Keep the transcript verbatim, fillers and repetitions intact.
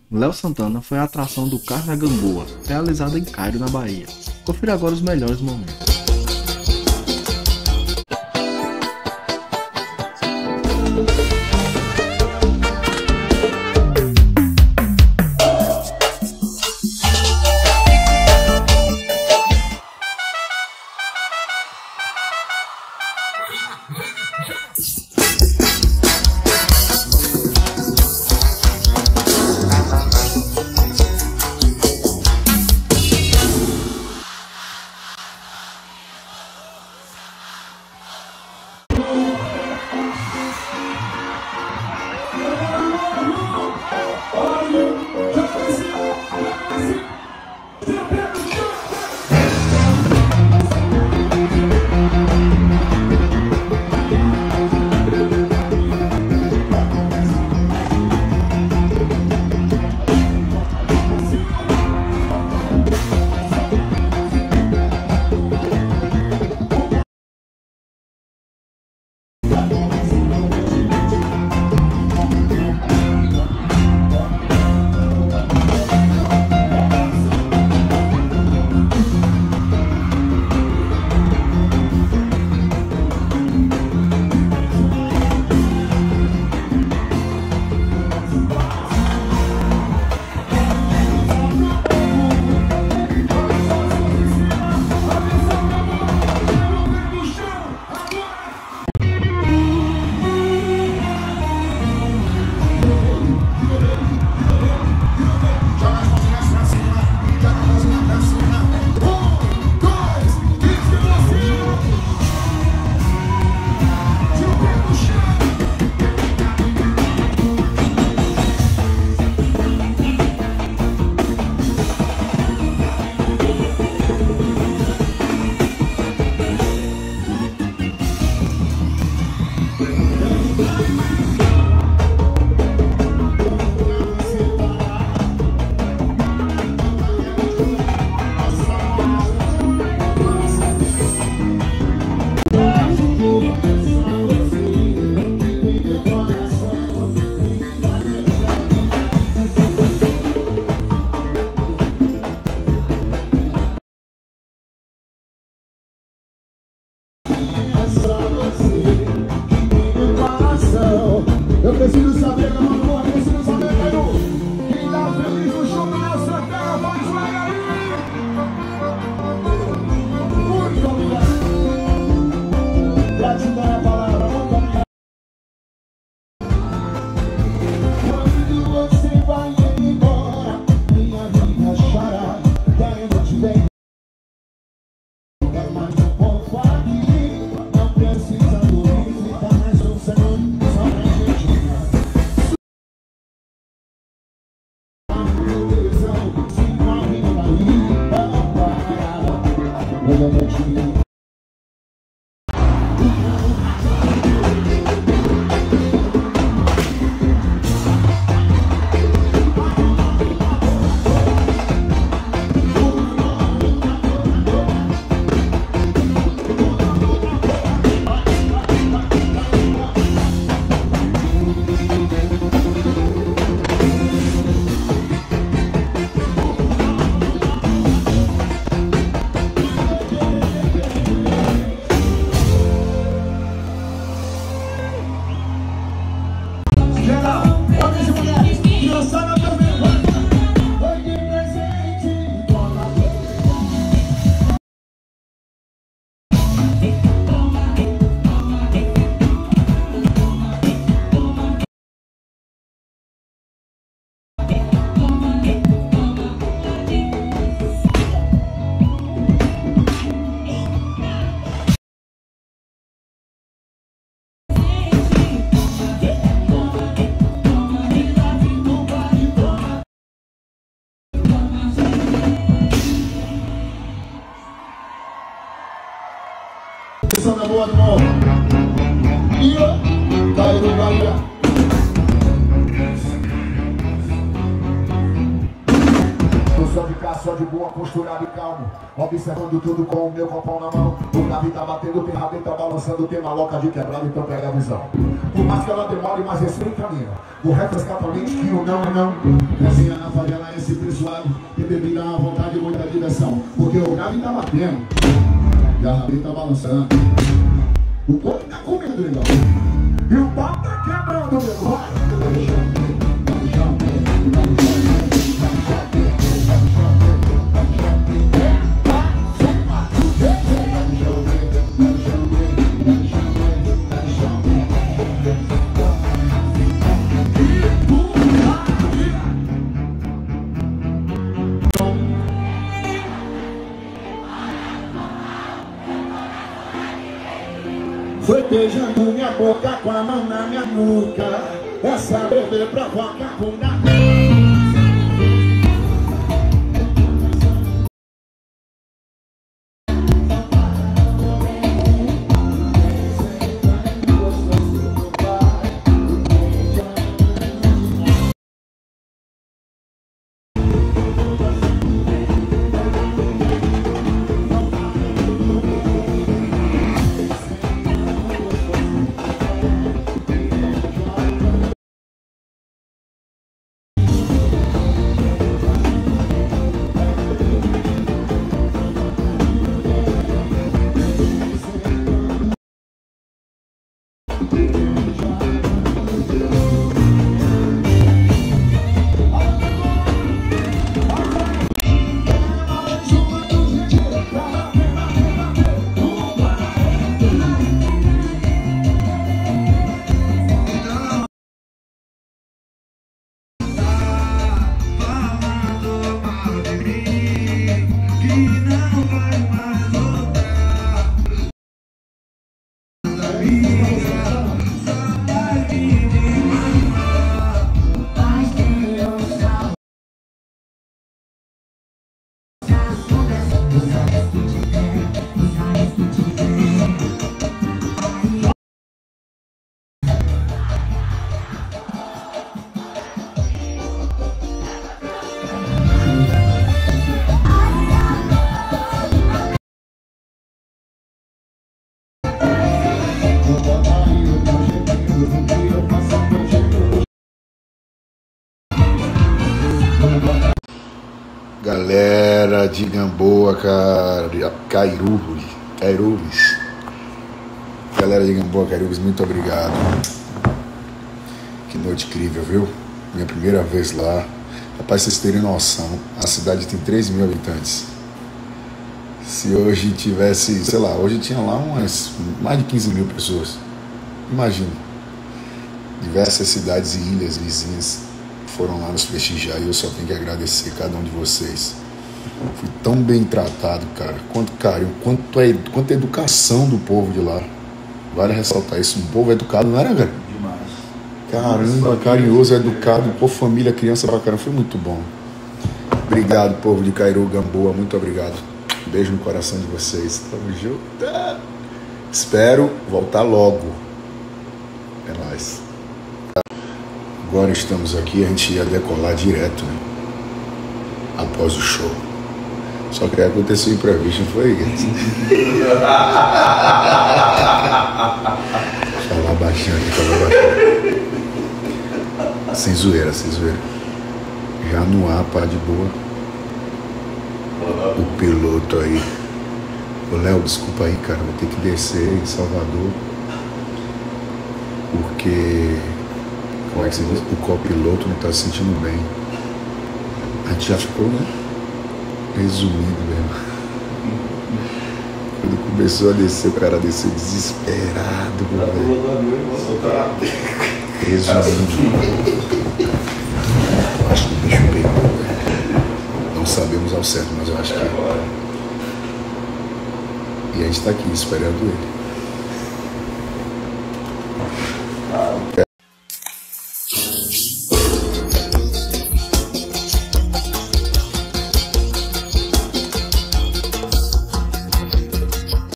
Léo Santana foi a atração do Carna Gamboa, realizada em Cairo, na Bahia. Confira agora os melhores momentos. Eu preciso saber, meu amor, eu preciso saber, Caio. Quem tá feliz no show do Léo Santana, faz flag aí. Muito obrigado. Gratidão é a palavra, muito obrigado. Quando você vai embora, minha vida chora, querendo te ver. É mais um pouco aqui, não precisa dormir, fica mais um segundo, só pra gente. Essa é boa, irmão. E eu, Caio no Bahia. Eu sou de cá, só de boa, posturado e calmo, observando tudo com o meu copão na mão. O Davi tá batendo, tem rabeta balançando, tem maloca de quebrado, então pega a visão. Por mais que ela demore, mas esse caminho. O refrescatamente que o não é não. Resenha grave tá batendo. E a rabeta tá balançando. O corpo tá comendo, legal. E o pau tá quebrando, meu. Foi beijando minha boca com a mão na minha nuca. Essa bebê provoca cura. Galera de Gamboa, cara, Cairubes, Cairubes. Galera de Gamboa, Cairubes, muito obrigado. Que noite incrível, viu? Minha primeira vez lá. Rapaz, vocês terem noção, a cidade tem três mil habitantes. Se hoje tivesse, sei lá, hoje tinha lá umas mais de quinze mil pessoas. Imagina. Diversas cidades e ilhas vizinhas foram lá nos prestigiar e eu só tenho que agradecer cada um de vocês. Fui tão bem tratado, cara. Quanto carinho, quanto, é, quanto educação do povo de lá. Vale ressaltar isso. Um povo educado, não era, velho? Demais. Caramba, carinhoso, educado. Pô, família, criança pra caramba. Foi muito bom. Obrigado, povo de Cairu, Gamboa. Muito obrigado. Beijo no coração de vocês. Tamo junto. Espero voltar logo. É nóis. Agora estamos aqui, a gente ia decolar direto, né? Após o show. Só que aí aconteceu o imprevisto, não foi? Falar baixinho aqui, falar baixinho. Sem zoeira, sem zoeira. Já no ar, pá, de boa. O piloto aí. Ô, Léo, desculpa aí, cara, vou ter que descer em Salvador. Porque... como é que você diz? O copiloto não está se sentindo bem. A gente já ficou, né? Resumindo mesmo. Quando começou a descer, o cara desceu desesperado, velho. Resumindo. Acho que o bicho pegou, velho. Não sabemos ao certo, mas eu acho que... e a gente está aqui esperando ele.